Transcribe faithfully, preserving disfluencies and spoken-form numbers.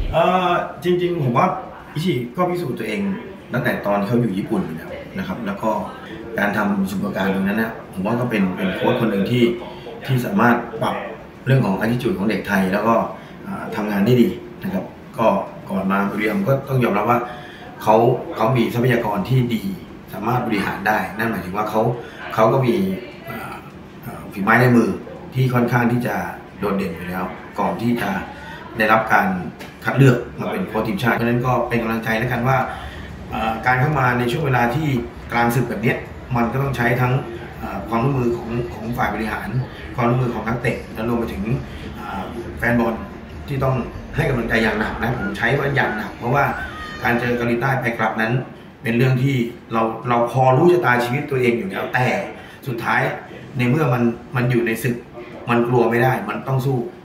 เอ่อจริงๆผมว่าอิชิก็พิสูจน์ตัวเองตั้งแต่ตอนเขาอยู่ญี่ปุ่นอยู่แล้วนะครับแล้วก็การทำประสบการณ์ตรงนั้นนะผมว่าก็เป็นเป็นโค้ชคนหนึ่งที่ที่สามารถปรับเรื่องของ attitude ของเด็กไทยแล้วก็ทำงานได้ดีนะครับก็ก่อนมาบุรีรัมย์ก็ต้องยอมรับว่าเขาเขามีทรัพยากรที่ดีสามารถบริหารได้นั่นหมายถึงว่าเขาเขาก็มีฝีไม้ลายมือที่ค่อนข้างที่จะโดดเด่นอยู่แล้วก่อนที่จะได้รับการคัดเลือกมาเป็นโค้ชทีมชาติเพราะฉะนั้นก็เป็นกำลังใจแล้วกันว่าการเข้ามาในช่วงเวลาที่กลางศึกแบบนี้มันก็ต้องใช้ทั้งความร่วมมือของของฝ่ายบริหารความร่วมมือของนักเตะและรวมไปถึงแฟนบอลที่ต้องให้กำลังใจอย่างหนักนะผมใช้ว่าอย่างหนักเพราะว่าการเจอเกาหลีใต้ไปกลับนั้นเป็นเรื่องที่เราเราพอรู้ชะตาชีวิตตัวเองอยู่แล้วแต่สุดท้ายในเมื่อมันมันอยู่ในศึกมันกลัวไม่ได้มันต้องสู้